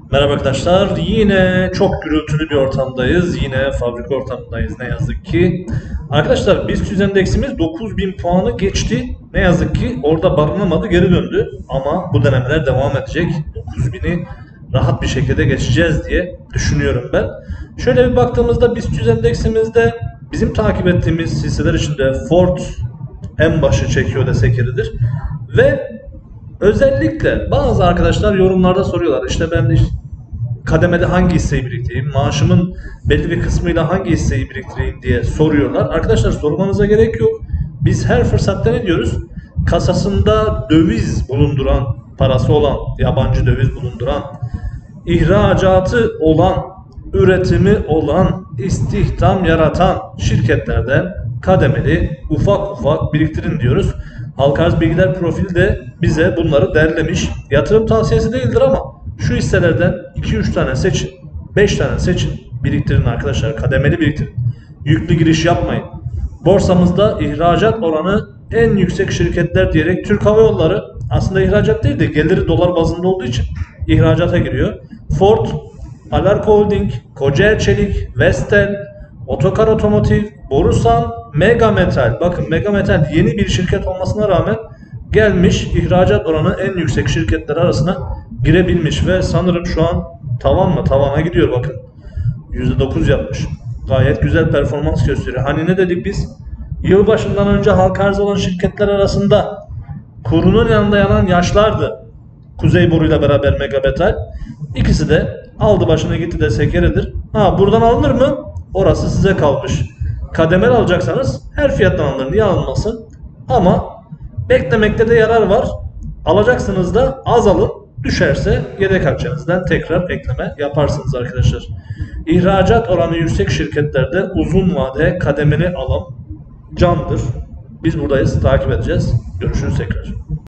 Merhaba arkadaşlar. Yine çok gürültülü bir ortamdayız. Yine fabrika ortamındayız ne yazık ki. Arkadaşlar BIST endeksimiz 9000 puanı geçti. Ne yazık ki orada barınamadı, geri döndü. Ama bu denemeler devam edecek. 9000'i rahat bir şekilde geçeceğiz diye düşünüyorum ben. Şöyle bir baktığımızda BIST endeksimizde bizim takip ettiğimiz hisseler içinde Ford en başı çekiyor desek yeridir. Ve özellikle bazı arkadaşlar yorumlarda soruyorlar. İşte ben kademede hangi hisseyi biriktireyim, maaşımın belli bir kısmıyla hangi hisseyi biriktireyim diye soruyorlar. Arkadaşlar sormanıza gerek yok. Biz her fırsatta ne diyoruz? Kasasında döviz bulunduran, parası olan, yabancı döviz bulunduran, ihracatı olan, üretimi olan, istihdam yaratan şirketlerden kademeli ufak ufak biriktirin diyoruz. Halka arz bilgiler profili de bize bunları derlemiş. Yatırım tavsiyesi değildir ama şu hisselerden 2-3 tane seçin, 5 tane seçin, biriktirin arkadaşlar. Kademeli biriktirin. Yüklü giriş yapmayın. Borsamızda ihracat oranı en yüksek şirketler diyerek Türk Hava Yolları aslında ihracat değil de geliri dolar bazında olduğu için ihracata giriyor. Ford, Alarko Holding, Kocaeli Çelik, Vestel, Otokar Otomotiv, Borusan, Mega Metal. Bakın Mega Metal yeni bir şirket olmasına rağmen gelmiş ihracat oranı en yüksek şirketler arasına girebilmiş ve sanırım şu an tavan mı? Tavana gidiyor bakın. %9 yapmış. Gayet güzel performans gösteriyor. Hani ne dedik biz? Yılbaşından önce halka arz olan şirketler arasında kurunun yanında yanan yaşlardı. Kuzey Boru ile beraber Mega Metal. İkisi de aldı başına gitti desek yeridir. Ha buradan alınır mı? Orası size kalmış. Kademeli alacaksanız her fiyattan alınır. Niye alınmasın? Ama beklemekte de yarar var. Alacaksınız da az alın. Düşerse yedek akçenizden tekrar ekleme yaparsınız arkadaşlar. İhracat oranı yüksek şirketlerde uzun vade kademeli alım candır. Biz buradayız. Takip edeceğiz. Görüşürüz tekrar.